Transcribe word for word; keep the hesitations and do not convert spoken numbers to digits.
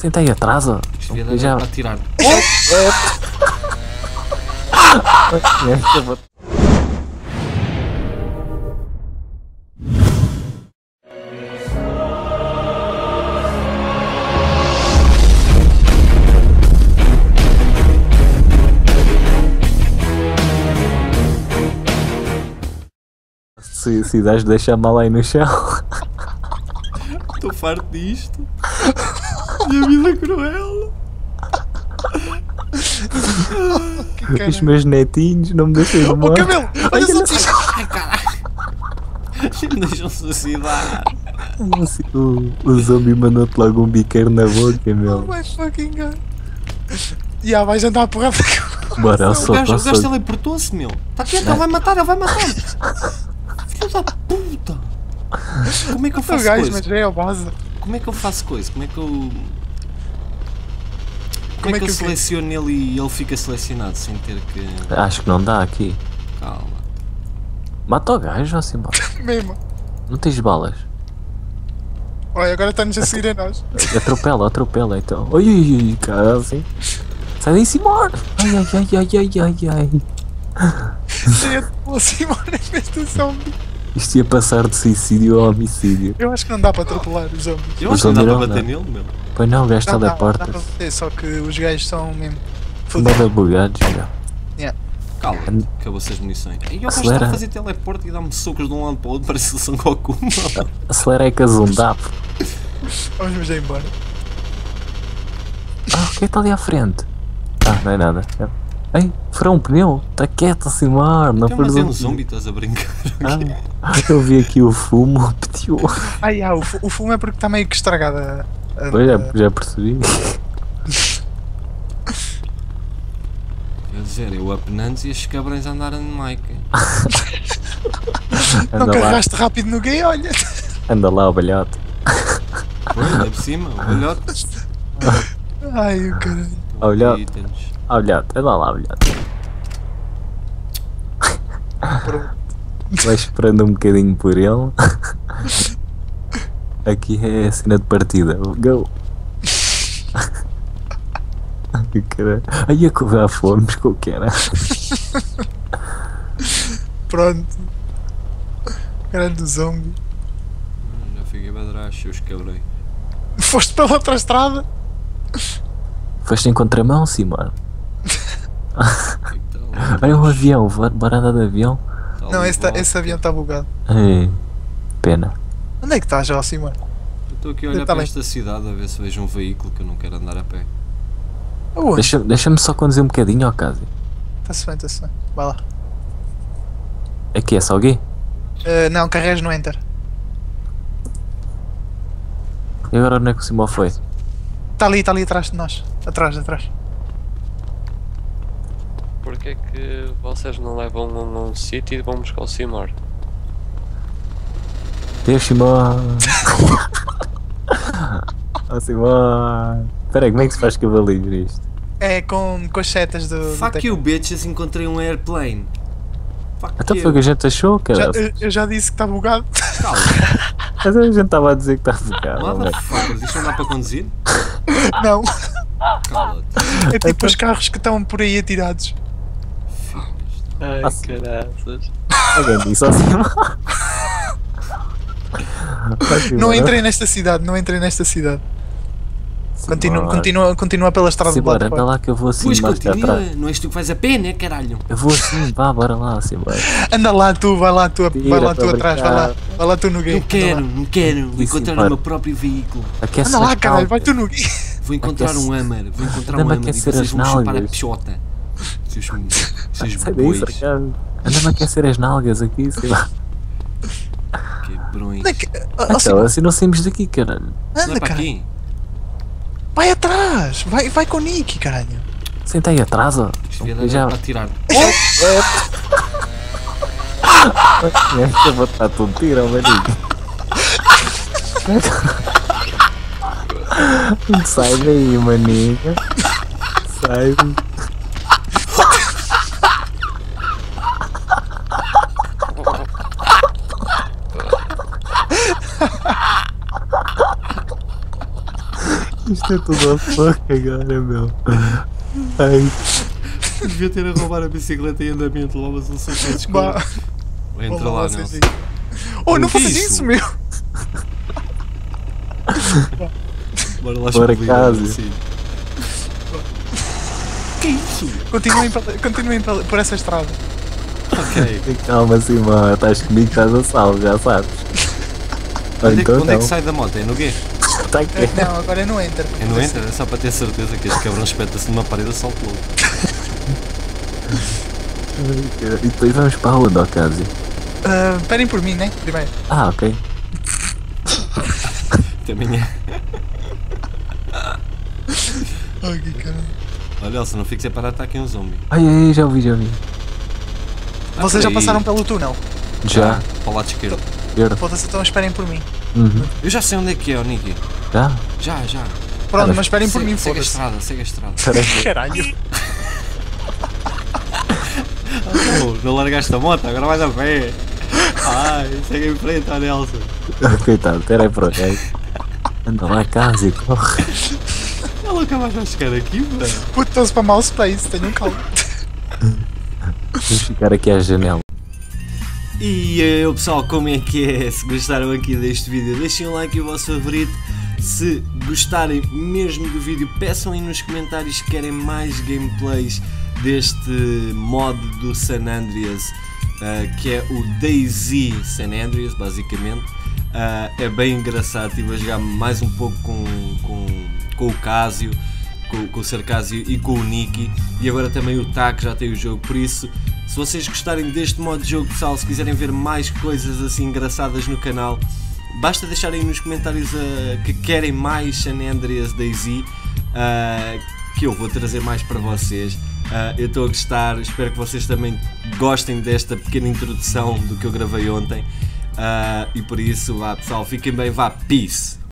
Senta aí atrás, ó. Isto devia dar já... para tirar. Se, se dás deixa a mala aí no chão. Estou farto disto. Minha vida é cruel. Os meus netinhos não me deixam ir embora. Oh, Camelo! Olha só isto! Ai, caralho! Me deixam suicidar. O, o zombie mandou-te logo um biqueiro na boca, meu. Oh my fucking god! E yeah, vais andar a porrada. Bora, eu O sou gajo, o gajo sou- teleportou-se, meu. Está quieto, ele vai matar, ele vai matar. Filho da puta. Como é que eu O faço gajo, coisa? mas é a base. Como é que eu faço coisa? Como é que eu... Como, Como é é que eu que o quê? seleciono ele e ele fica selecionado sem ter que... Acho que não dá aqui. Calma. Mata o gajo, assim, embora. Mesmo. Não tens balas? Olha, agora está-nos a seguir a nós. Atropela, atropela então. Ai, ai, ai, cara, assim. Sai daí, Simone! Ai, ai, ai, ai, ai, ai, ai. Eu vou assim, mano, em vez do zombie. Isto ia passar de suicídio a homicídio. Eu acho que não dá para atropelar os zombies. Eu O acho que não dá zombie para não bater dá. nele, meu. Pois não, o gajo Não, dá, dá para teleporta-se. bater, só que os gajos são mesmo. Bada bugados, meu. Calma, acabou-se as munições. E o gajo Acelera. está a fazer teleporte e dá-me socos de um lado para o outro, parece que são Goku. Acelera aí que a zundap. Vamos já embora. Ah, o que é que está ali à frente? Ah, não é nada. É- Ei, furou um pneu. Está quieto, assim, mar. Não Então, mas é um perdoa. zombie, estás a brincar. Ah, eu vi aqui o fumo, pediu. Ah, yeah, o, fu- o fumo é porque está meio que estragada. a- a- Pois já, já percebi. Quer dizer, eu a penantes e estes cabrões a andarem de Mike. Não Anda lá, carregaste rápido no gay, olha. anda lá, o balhote. Foi, ainda por cima, o olhote. Ai, o caralho. Olha. Itens. Ah, balhote, anda lá, balhote. Pronto. Vai esperando um bocadinho por ele. Aqui é a cena de partida. Go! Ai, caralho. Ai, a correr fomos com o que era. Pronto. Grande zombie. Hum, Já fiquei para trás, seus cabrões. Foste pela outra estrada? Foste em contramão, sim, mano. Então, Olha um avião, bora bora andar de avião. tá Não, ali esse, tá- volta. esse avião está bugado. Ai, pena. Onde é que estás, assim, mano? Eu estou aqui a olhar Tá para bem. esta cidade a ver se vejo um veículo que eu não quero andar a pé. Aonde? Deixa- Deixa-me só conduzir um bocadinho, ó, Casi. Está-se bem, está-se bem. Vai lá. Aqui é só alguém? Uh, não, carregas no Enter. E agora onde é que o Simão foi? Está ali, está ali atrás de nós. Atrás, atrás. Porquê é que vocês não levam num, num sítio e vão buscar o Simor? Deus, Simão! Ó, Simão! Espera aí, como é que se faz cavalinho nisto? É com, com as setas do. do Fuck tec- you, bitches, encontrei um airplane. Fuck Até you. foi o que a gente achou, Já, cara. eu, eu já disse que está bugado. Calma, Mas a gente estava a dizer que está bugado. não é? motherfuckers, isto não dá para conduzir? Não. Cala-te. É tipo os carros que estão por aí atirados. Ai, Ah, sim. caraças. Alguém disse ao Simão. Vai, Simão. Não entrei nesta cidade, não entrei nesta cidade. Continua, Simão. continua, continua pela estrada do Simbora, lado de anda fora. lá que eu vou assim Pois mais cá continua, atrás. não és tu que vais a pé, né, caralho? Eu vou assim, vá, bora lá, Simbora. Anda lá tu, vai lá tu, vai Tira, lá tu tô a atrás, vai lá, brincar. vai lá tu no gay. Não quero, não quero, vou Isso, encontrar para. o meu próprio veículo. Aquece Anda lá, as caralho, vai nalgas. tu no gay. Vou encontrar Aquece- um Hammer, vou encontrar um Anda-me a Hammer e aquecer vocês as vão chupar a nalgas. pichota. Seus, seus Sai daí, bois, sarcasmo. Anda-me a aquecer as nalgas aqui, sei lá. quebrões. Onde é que- ó, Então, Simão, assim não saímos daqui, caralho. Não anda, é para cara. aqui? Vai atrás, vai, vai com o Nick, caralho. Senta aí atrás, ó. Isto devia dar Já. para tirar. Eu vou estar todo tiro, maninho. Sai daí, maninho. Sai. Isto é tudo a foca agora, meu. Ai, Devia ter a roubar a bicicleta em andamento, levas um saco de Bah, escuro. Entra vou lá, vocês Nelson. aí. Oh, não O que é faças isso? isso, meu! Bora lá Bora explodir, casa. assim. Que é isso? Continuem, pela- continuem pela- por essa estrada. Ok. calma, Simão. Estás comigo, estás a salvo, já sabes. Ou Onde, é, que- então onde é que não. sai da moto? É no guê? Está aqui. Não, agora não entra. É no enter? É só para ter certeza que este cabrão espeta-se numa parede e salta logo. E depois vamos para onde, Ocasio? Ah, esperem por mim, né? Primeiro. Ah, ok. Até amanhã. Ai, que caralho. Olha, Elsa, não fiques separado, está aqui um zombie. Ai, ai, já ouvi, já ouvi. Vocês já Aí. passaram pelo túnel. Já. Para o lado esquerdo. Esquerda. Foda-se, então esperem por mim. Uhum. Eu já sei onde é que é, o Nicky. Já? Já, já. Pronto, Cara, mas esperem por Segue- mim, Segue a foda-se. estrada, segue a estrada. Caralho. Caralho. Oh, não largaste a moto, agora vais a pé. Ai, segue em frente, ó Nelson. Coitado, espera aí por ok. Anda lá, casa e corre. Ela nunca mais vai chegar aqui, mano. Puto, estão-se para mouse space, tenham calma. Vamos ficar aqui à janela. E aí pessoal, como é que é? Se gostaram aqui deste vídeo, deixem um like e o vosso favorito. Se gostarem mesmo do vídeo, peçam aí nos comentários se querem mais gameplays deste mod do San Andreas, uh, que é o DayZ San Andreas, basicamente. Uh, é bem engraçado, estive a jogar mais um pouco com, com, com o Casio, com, com o Sarcasio e com o Nicky, e agora também o Tac já tem o jogo, por isso, se vocês gostarem deste modo de jogo, pessoal, se quiserem ver mais coisas assim engraçadas no canal, basta deixarem nos comentários uh, que querem mais San Andreas DayZ, uh, que eu vou trazer mais para vocês. Uh, eu estou a gostar, espero que vocês também gostem desta pequena introdução do que eu gravei ontem. Uh, e por isso, vá pessoal, fiquem bem, vá, peace!